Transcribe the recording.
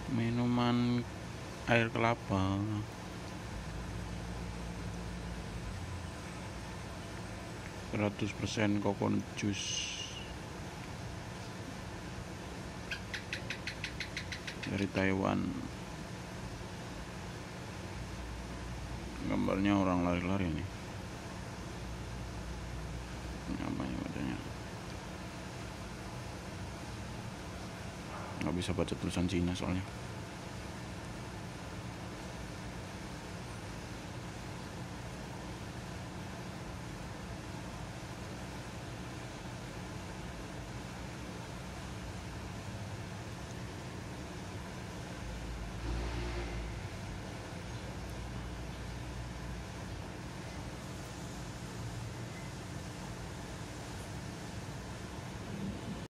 Minuman air kelapa 100% coconut juice dari Taiwan. Gambarnya orang lari-lari nih. Namanya bacanya nggak bisa baca tulisan Cina soalnya.